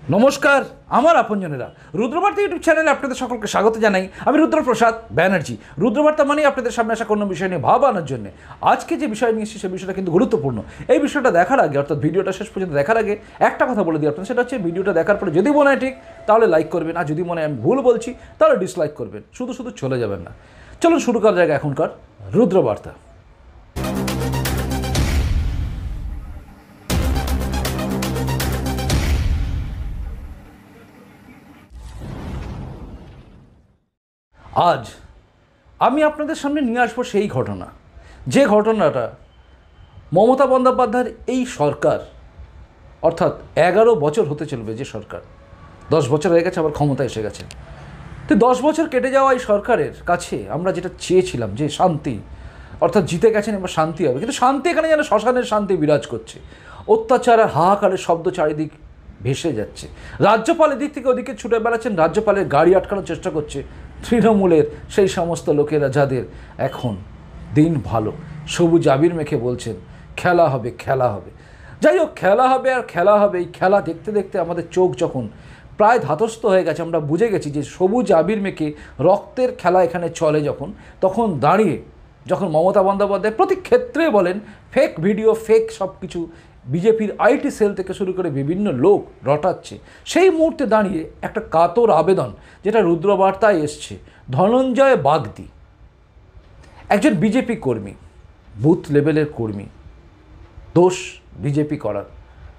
নমস্কার আমার আপনজনেরা, রুদ্রবার্তা ইউটিউব চ্যানেলে আপনাদের সকলকে স্বাগত জানাই। আমি রুদ্রপ্রসাদ ব্যানার্জি। রুদ্রবার্তা মানেই আপনাদের সামনে আসা কোনো বিষয় নিয়ে ভাবানোর জন্য। আজকে যে বিষয় নিয়ে এসেছি সে বিষয়টা কিন্তু গুরুত্বপূর্ণ। এই বিষয়টা দেখার আগে, অর্থাৎ ভিডিওটা শেষ পর্যন্ত দেখার আগে একটা কথা বলে দিই আপনাদের, সেটা হচ্ছে ভিডিওটা দেখার পরে যদি মনে হয় ঠিক তাহলে লাইক করবেন, আর যদি মনে হয় আমি ভুল বলছি তাহলে ডিসলাইক করবেন। শুধু শুধু চলে যাবেন না। চলুন শুরু করা যাক এখনকার রুদ্রবার্তা। আজ আমি আপনাদের সামনে নিয়ে আসবো সেই ঘটনা, যে ঘটনাটা মমতা বন্দ্যোপাধ্যায়ের এই সরকার, অর্থাৎ 11 বছর হতে চলবে যে সরকার, 10 বছর হয়ে গেছে, আবার ক্ষমতা এসে গেছে। তো 10 বছর কেটে যাওয়া এই সরকারের কাছে আমরা যেটা চেয়েছিলাম যে শান্তি, অর্থাৎ জিতে গেছেন এবার শান্তি হবে, কিন্তু শান্তি এখানে যেন শ্মশানের শান্তি বিরাজ করছে। অত্যাচার আর হাহাকারের শব্দ চারিদিক ভেসে যাচ্ছে। রাজ্যপাল এদিক থেকে ওদিকে ছুটে বেড়াচ্ছেন, রাজ্যপালের গাড়ি আটকানোর চেষ্টা করছে তৃণমূলের সেই সমস্ত লোকেরা যাদের এখন দিন ভালো। সবুজ আবির মেখে বলছেন খেলা হবে, খেলা হবে। যাই হোক, খেলা হবে আর খেলা হবে। এই খেলা দেখতে দেখতে আমাদের চোখ যখন প্রায় ধাতস্থ হয়ে গেছে, আমরা বুঝে গেছি যে সবুজ আবির মেখে রক্তের খেলা এখানে চলে, তখন দাঁড়িয়ে যখন মমতা বন্দ্যোপাধ্যায় প্রতি ক্ষেত্রে বলেন ফেক ভিডিও, ফেক সব কিছু বিজেপির আইটি সেল থেকে শুরু করে বিভিন্ন লোক রটাচ্ছে, সেই মুহূর্তে দাঁড়িয়ে একটা কাতর আবেদন যেটা রুদ্রবার্তায় এসছে। ধনঞ্জয় বাগদি একজন বিজেপি কর্মী, বুথ লেভেলের কর্মী, দোষ বিজেপি করার।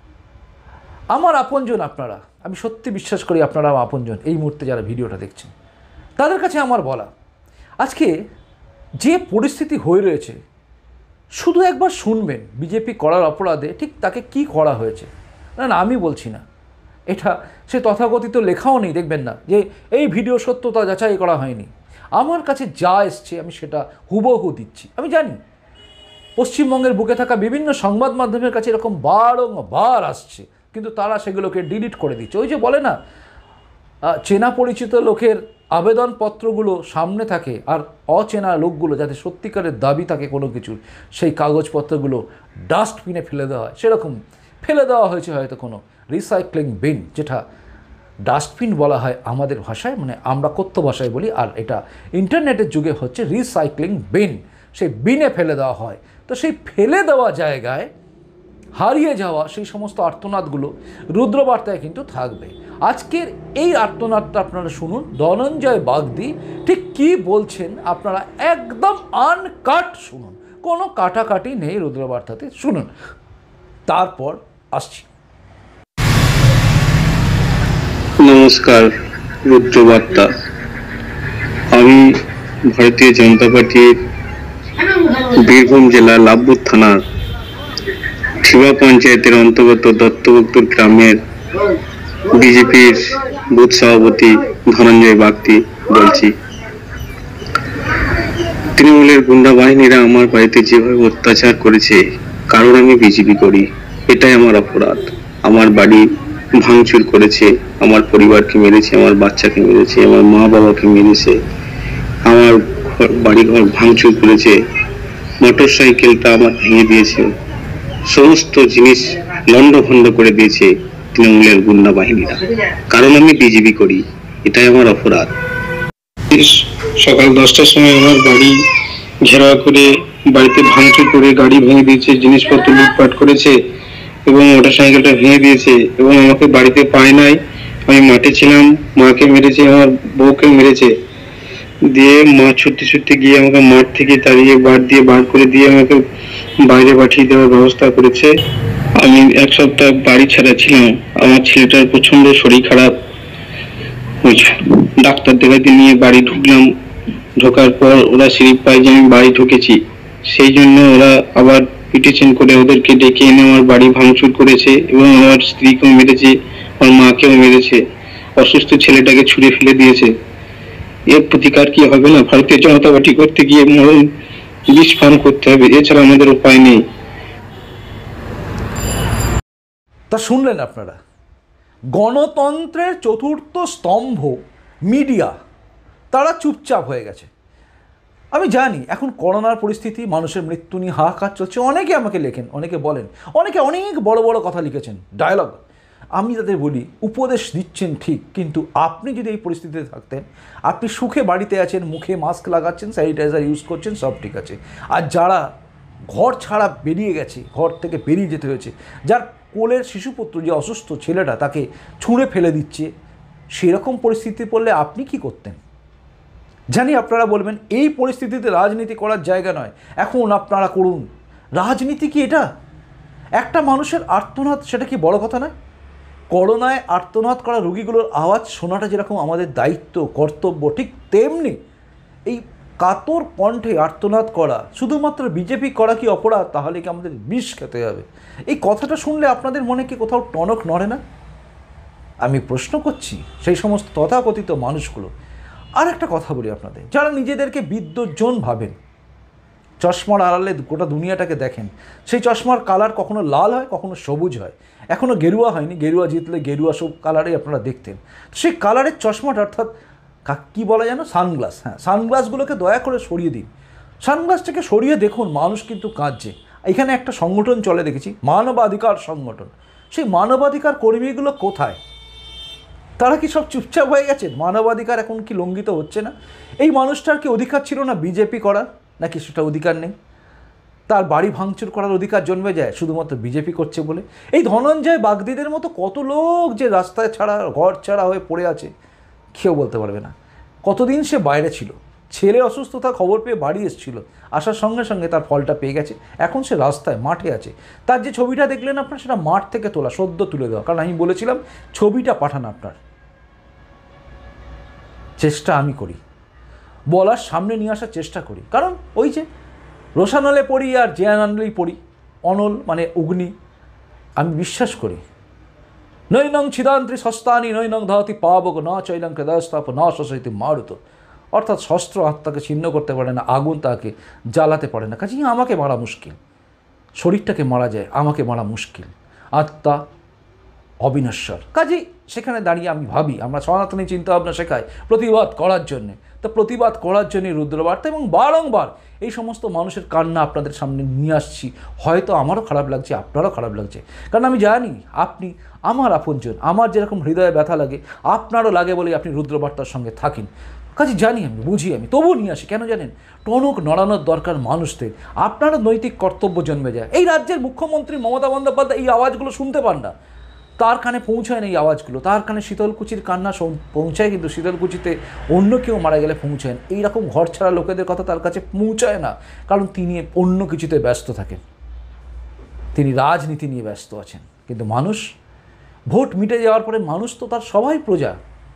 আমার আপনজন আপনারা, আমি সত্যি বিশ্বাস করি আপনারা আপনজন। এই মুহূর্তে যারা ভিডিওটা দেখছেন তাদের কাছে আমার বলা, আজকে যে পরিস্থিতি হয়ে রয়েছে শুধু একবার শুনবেন বিজেপি করার অপরাধে ঠিক তাকে কি করা হয়েছে। না না, আমি বলছি না, এটা সে তথাকথিত লেখাও নেই, দেখবেন না যে এই ভিডিও সত্যতা যাচাই করা হয়নি। আমার কাছে যা এসছে আমি সেটা হুবহু দিচ্ছি। আমি জানি পশ্চিমবঙ্গের বুকে থাকা বিভিন্ন সংবাদ মাধ্যমের কাছে এরকম বারংবার আসছে, কিন্তু তারা সেগুলোকে ডিলিট করে দিচ্ছে। ওই যে বলে না, চেনা পরিচিত লোকের আবেদনপত্রগুলো সামনে থাকে আর অচেনা লোকগুলো যাতে সত্যিকারের দাবি থাকে কোনো কিছুর, সেই কাগজপত্রগুলো ডাস্টবিনে ফেলে দেওয়া হয়। সেরকম ফেলে দেওয়া হয়েছে হয়তো কোনো রিসাইক্লিং বিন, যেটা ডাস্টবিন বলা হয় আমাদের ভাষায়, মানে আমরা কথ্য ভাষায় বলি, আর এটা ইন্টারনেটের যুগে হচ্ছে রিসাইক্লিং বিন। সেই বিনে ফেলে দেওয়া হয়। তো সেই ফেলে দেওয়া জায়গায় হারিয়ে যাওয়া সেই সমস্ত আর্তনাদগুলো রুদ্রবার্তায় কিন্তু থাকবে। আজকের এই আর্তনাদটা আপনারা শুনুন, ধনঞ্জয় বাগদি ঠিক কী বলছেন আপনারা একদম আনকাট শুনুন, কোনো কাটাকাটি নেই রুদ্রবার্তাতে, শুনুন, তারপর আসছি। নমস্কার, রুদ্রবার্তা। আমি ভারতীয় জনতা পার্টির বীরভূম জেলার লাভপুর থানার শিবা পঞ্চায়েতের অন্তর্গত দত্তভক্তর গ্রামের বিজেপির বুথ সভাপতি ধনঞ্জয় বাগদি বলছি। তৃণমূলের গুন্ডা বাহিনীরা আমার বাড়িতে যেভাবে অত্যাচার করেছে, কারণ আমি বিজেপি করি, এটাই আমার অপরাধ। আমার বাড়ি ভাঙচুর করেছে, আমার পরিবারকে মেরেছে, আমার বাচ্চাকে মেরেছে, আমার মা বাবাকে মেরেছে, আমার বাড়িঘর ভাঙচুর করেছে, মোটর সাইকেলটা আমার ভেঙে দিয়েছে, সমস্ত জিনিস লন্ডভন্ড করে দিয়েছে তৃণমূলের গুন্ডা বাহিনীরা, কারণ আমি বিজেপি করি, এটাই আমার অপরাধ। সকাল 10টার সময় আমার বাড়ি ঘেরাও করে বাড়িতে ভাঙচুর করে গাড়ি ভেঙে দিয়েছে, জিনিসপত্র লুটপাট করেছে এবং মোটর সাইকেলটা ভেঙে দিয়েছে এবং আমাকে বাড়িতে পায় নাই। আমি মাঠে ছিলাম, মাকে মেরেছে, আমার বউকে মেরেছে। দিয়ে মা ছুটতে ছুটতে গিয়ে আমাকে মাঠ থেকে তাড়িয়ে বার করে দিয়ে আমাকে বাইরে পাঠিয়ে দেওয়ার ব্যবস্থা করেছে। আমি এক সপ্তাহ বাড়ি ছাড়া ছিলাম। আমার ছেলেটার প্রচন্ড শরীর খারাপ, ডাক্তার দেখাতে নিয়ে বাড়ি ঢুকলাম। ঢোকার পর ওরা স্লিপ পায় যে আমি বাড়ি ঢুকেছি, সেই জন্য ওরা আবার পিটিশন করে ওদেরকে ডেকে এনে আমার বাড়ি ভাঙচুর করেছে এবং আমার স্ত্রীকেও মেরেছে, আমার মাকেও মেরেছে, অসুস্থ ছেলেটাকে ছুঁড়ে ফেলে দিয়েছে। এর প্রতিকার কি হবে না? ভারতীয় জনতা পার্টি করতে গিয়ে মরণ বিষ পান করতে হবে, এছাড়া আমাদের উপায় নেই। তা শুনলেন আপনারা, গণতন্ত্রের চতুর্থ স্তম্ভ মিডিয়া, তারা চুপচাপ হয়ে গেছে। আমি জানি এখন করোনার পরিস্থিতি, মানুষের মৃত্যু নিয়ে হাহাকার চলছে। অনেকে আমাকে লেখেন, অনেকে বলেন, অনেকে অনেক বড় বড় কথা লিখেছেন, ডায়লগ। আমি তাদের বলি, উপদেশ দিচ্ছেন ঠিক, কিন্তু আপনি যদি এই পরিস্থিতিতে থাকতেন, আপনি সুখে বাড়িতে আছেন, মুখে মাস্ক লাগাচ্ছেন, স্যানিটাইজার ইউজ করছেন, সব ঠিক আছে। আর যারা ঘর ছাড়া বেরিয়ে গেছে, ঘর থেকে বেরিয়ে যেতে হয়েছে, যার কোলের শিশুপুত্র যে অসুস্থ ছেলেটা তাকে ছুঁড়ে ফেলে দিচ্ছে, সেরকম পরিস্থিতি পড়লে আপনি কি করতেন? জানি আপনারা বলবেন এই পরিস্থিতিতে রাজনীতি করার জায়গা নয়, এখন আপনারা করুন। রাজনীতি কি এটা? একটা মানুষের আর্তনাদ, সেটা কি বড় কথা নয়? করোনায় আর্তনাদ করা রোগীগুলোর আওয়াজ শোনাটা যেরকম আমাদের দায়িত্ব, কর্তব্য, ঠিক তেমনি এই কাতর কণ্ঠে আর্তনাদ করা, শুধুমাত্র বিজেপি করা কি অপরাধ? তাহলে কি আমাদের বিষ খেতে হবে? এই কথাটা শুনলে আপনাদের মনে কি কোথাও টনক নড়ে না? আমি প্রশ্ন করছি সেই সমস্ত তথাকথিত মানুষগুলো। আর একটা কথা বলি আপনাদের, যারা নিজেদেরকে বিদ্যুৎজন ভাবেন, চশমার আড়ালে গোটা দুনিয়াটাকে দেখেন, সেই চশমার কালার কখনো লাল হয়, কখনো সবুজ হয়, এখনও গেরুয়া হয়নি। গেরুয়া জিতলে গেরুয়া সব কালারেই আপনারা দেখতেন। সেই কালারের চশমাটা, অর্থাৎ কী বলা যেন, সানগ্লাস, হ্যাঁ, সানগ্লাসগুলোকে দয়া করে সরিয়ে দিন। সানগ্লাসটাকে সরিয়ে দেখুন, মানুষ কিন্তু কাঁদছে। এখানে একটা সংগঠন চলে দেখেছি, মানবাধিকার সংগঠন। সেই মানবাধিকার কর্মীগুলো কোথায়? তারা কি সব চুপচাপ হয়ে গেছেন? মানবাধিকার এখন কি লঙ্ঘিত হচ্ছে না? এই মানুষটার কি অধিকার ছিল না বিজেপি করার, নাকি সেটা অধিকার নেই? তার বাড়ি ভাঙচুর করার অধিকার জন্মে যায় শুধুমাত্র বিজেপি করছে বলে? এই ধনঞ্জয় বাগদিদের মতো কত লোক যে রাস্তায় ছাড়া, ঘর ছাড়া হয়ে পড়ে আছে, কেউ বলতে পারবে না। কতদিন সে বাইরে ছিল, ছেলে অসুস্থতা খবর পেয়ে বাড়ি এসেছিল, আসার সঙ্গে সঙ্গে তার ফলটা পেয়ে গেছে। এখন সে রাস্তায়, মাঠে আছে। তার যে ছবিটা দেখলেন আপনার, সেটা মাঠ থেকে তোলা, সদ্য তুলে দেওয়া। কারণ আমি বলেছিলাম ছবিটা পাঠান আপনার। চেষ্টা আমি করি, বলার সামনে নিয়ে আসার চেষ্টা করি। কারণ ওই যে রোশানলে পড়ি আর জয়ানন্দেই পড়ি, অনল মানে অগ্নি। আমি বিশ্বাস করি, নৈনং ছিদান্ত্রী সস্তানি নৈনং ধাতি পাবক না চৈলং হৃদয়স্তাপ না শোষিত মারুত। অর্থাৎ শস্ত্র আত্মাকে ছিন্ন করতে পারে না, আগুন তাকে জ্বালাতে পারে না। কাজেই আমাকে মারা মুশকিল, শরীরটাকে মারা যায়, আমাকে মারা মুশকিল। আত্মা অবিনশ্বর। কাজেই সেখানে দাঁড়িয়ে আমি ভাবি, আমরা সনাতনী চিন্তাভাবনা শেখাই প্রতিবাদ করার জন্যে। তো প্রতিবাদ করার জন্যই রুদ্রবার্তা, এবং বারংবার এই সমস্ত মানুষের কান্না আপনাদের সামনে নিয়ে আসছি। হয়তো আমারও খারাপ লাগছে, আপনারও খারাপ লাগছে, কারণ আমি জানি আপনি আমার আপনজন। আমার যেরকম হৃদয়ে ব্যথা লাগে, আপনারও লাগে বলেই আপনি রুদ্রবার্তার সঙ্গে থাকেন। কাজে জানি, আমি বুঝি, আমি তবুও নিয়ে আসি। কেন জানেন? টনক নড়ানোর দরকার মানুষদের। আপনারও নৈতিক কর্তব্য জন্মে যায়। এই রাজ্যের মুখ্যমন্ত্রী মমতা বন্দ্যোপাধ্যায় এই আওয়াজগুলো শুনতে পান না, তার কানে পৌঁছায় না এই আওয়াজগুলো। তার কানে শীতলকুচির কান্না পৌঁছায়, কিন্তু শীতলকুচিতে অন্য কেউ মারা গেলে পৌঁছায় না। এইরকম ঘর ছাড়া লোকেদের কথা তার কাছে পৌঁছায় না, কারণ তিনি অন্য কিছুতে ব্যস্ত থাকেন, তিনি রাজনীতি নিয়ে ব্যস্ত আছেন। কিন্তু মানুষ, ভোট মিটে যাওয়ার পরে মানুষ তো তার সবাই প্রজা।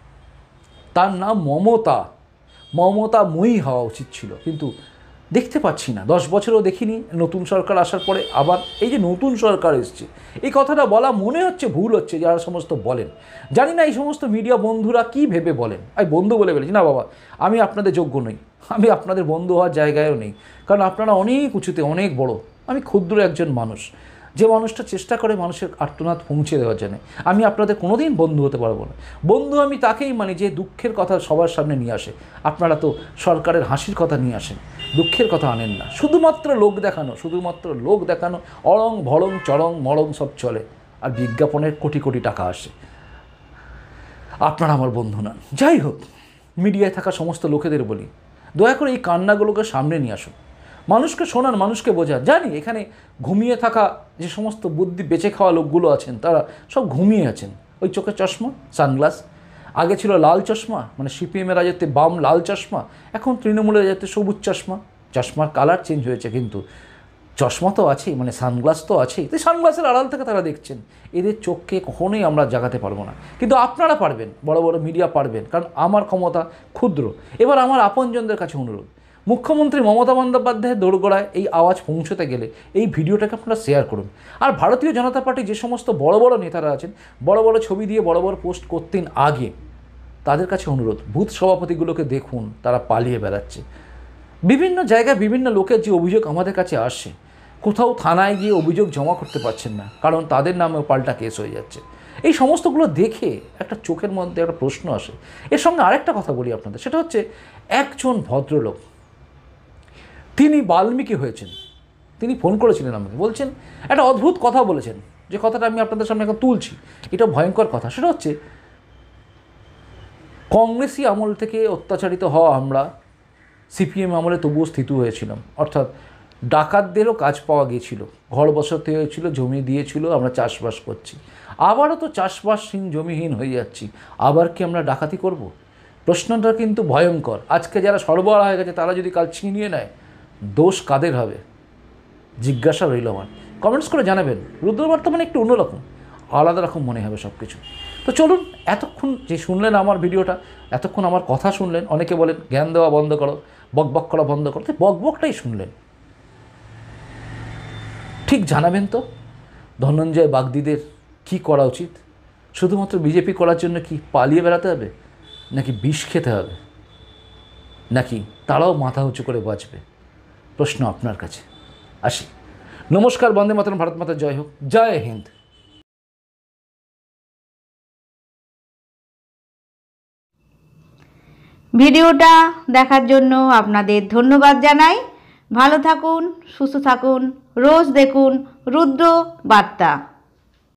তার নাম মমতা, মমতাময়ী হওয়া উচিত ছিল, কিন্তু দেখতে পাচ্ছি না। 10 বছরও দেখিনি। নতুন সরকার আসার পরে আবার এই যে নতুন সরকার এসছে, এই কথাটা বলা মনে হচ্ছে ভুল হচ্ছে যারা সমস্ত বলেন। জানি না এই সমস্ত মিডিয়া বন্ধুরা কি ভেবে বলেন। আমি বন্ধু বলে বলেছি না বাবা, আমি আপনাদের যোগ্য নই, আমি আপনাদের বন্ধু হওয়ার জায়গায়ও নেই। কারণ আপনারা অনেক উঁচুতে, অনেক বড়, আমি ক্ষুদ্র একজন মানুষ, যে মানুষটা চেষ্টা করে মানুষের আর্তনাদ পৌঁছে দেওয়ার জন্য। আমি আপনাদের কোনোদিন বন্ধু হতে পারবো না। বন্ধু আমি তাকেই মানি যে দুঃখের কথা সবার সামনে নিয়ে আসে। আপনারা তো সরকারের হাসির কথা নিয়ে আসেন, দুঃখের কথা আনেন না। শুধুমাত্র লোক দেখানো, শুধুমাত্র লোক দেখানো, অরং ভরং চরং মরং সব চলে, আর বিজ্ঞাপনের কোটি কোটি টাকা আসে। আপনারা আমার বন্ধু নন। যাই হোক, মিডিয়ায় থাকা সমস্ত লোকেদের বলি, দয়া করে এই কান্নাগুলোকে সামনে নিয়ে আসুন, মানুষকে শোনান, মানুষকে বোঝান। জানি এখানে ঘুমিয়ে থাকা যে সমস্ত বুদ্ধি বেঁচে খাওয়া লোকগুলো আছেন, তারা সব ঘুমিয়ে আছেন। ওই চোখে চশমা, সানগ্লাস, আগে ছিল লাল চশমা, মানে সিপিএমের রাজত্বে বাম লাল চশমা, এখন তৃণমূলের রাজত্বে সবুজ চশমা। চশমার কালার চেঞ্জ হয়েছে, কিন্তু চশমা তো আছেই, মানে সানগ্লাস তো আছেই। তো সানগ্লাসের আড়াল থেকে তারা দেখছেন। এদের চোখকে কখনোই আমরা জাগাতে পারবো না, কিন্তু আপনারা পারবেন, বড় বড় মিডিয়া পারবেন, কারণ আমার ক্ষমতা ক্ষুদ্র। এবার আমার আপনজনদের কাছে অনুরোধ, মুখ্যমন্ত্রী মমতা বন্দ্যোপাধ্যায়ের দোরগোড়ায় এই আওয়াজ পৌঁছতে গেলে এই ভিডিওটাকে আপনারা শেয়ার করুন। আর ভারতীয় জনতা পার্টি যে সমস্ত বড় বড় নেতারা আছেন, বড় বড় ছবি দিয়ে বড় বড় পোস্ট করতেন আগে, তাদের কাছে অনুরোধ, বুথ সভাপতিগুলোকে দেখুন, তারা পালিয়ে বেড়াচ্ছে। বিভিন্ন জায়গায় বিভিন্ন লোকের যে অভিযোগ আমাদের কাছে আসে, কোথাও থানায় গিয়ে অভিযোগ জমা করতে পারছেন না, কারণ তাদের নামেও পাল্টা কেস হয়ে যাচ্ছে। এই সমস্তগুলো দেখে একটা চোখের মধ্যে একটা প্রশ্ন আসে। এর সঙ্গে আরেকটা কথা বলি আপনাদের, সেটা হচ্ছে একজন ভদ্রলোক, তিনি বাল্মীকি হয়েছেন, তিনি ফোন করেছিলেন আমাকে, বলছেন একটা অদ্ভুত কথা বলেছেন। যে কথাটা আমি আপনাদের সামনে এখন তুলছি, এটা ভয়ঙ্কর কথা। সেটা হচ্ছে কংগ্রেসি আমল থেকে অত্যাচারিত হওয়া আমরা সিপিএম আমলে তবুও স্থিত হয়েছিলাম, অর্থাৎ ডাকাতদেরও কাজ পাওয়া গিয়েছিল, ঘর বসাতে হয়েছিল, জমি দিয়েছিল, আমরা চাষবাস করছি। আবারও তো চাষবাসহীন, জমিহীন হয়ে যাচ্ছি, আবার কি আমরা ডাকাতি করব? প্রশ্নটা কিন্তু ভয়ঙ্কর। আজকে যারা সরবরাহ হয়ে গেছে তারা যদি কাল ছিনিয়ে নেয়, দোষ কাদের হবে? জিজ্ঞাসা রইল আমার। কমেন্টস করে জানাবেন। রুদ্রবার্তা মানে একটু অন্যরকম, আলাদা রকম মনে হবে সব কিছু। তো চলুন, এতক্ষণ যে শুনলেন আমার ভিডিওটা, এতক্ষণ আমার কথা শুনলেন, অনেকে বলেন জ্ঞান দেওয়া বন্ধ করো, বকবক করা বন্ধ করো, তো বকবকটাই শুনলেন। ঠিক জানাবেন তো ধনঞ্জয় বাগদিদের কী করা উচিত? শুধুমাত্র বিজেপি করার জন্য কি পালিয়ে বেড়াতে হবে, নাকি বিষ খেতে হবে, নাকি তারাও মাথা উঁচু করে বাঁচবে? প্রশ্ন আপনার কাছে। আসি, নমস্কার, বন্দে মাতরম, ভারত মাতা জয় হোক, জয় হিন্দ। ভিডিওটা দেখার জন্য আপনাদের ধন্যবাদ জানাই। ভালো থাকুন, সুস্থ থাকুন, রোজ দেখুন রুদ্র বার্তা।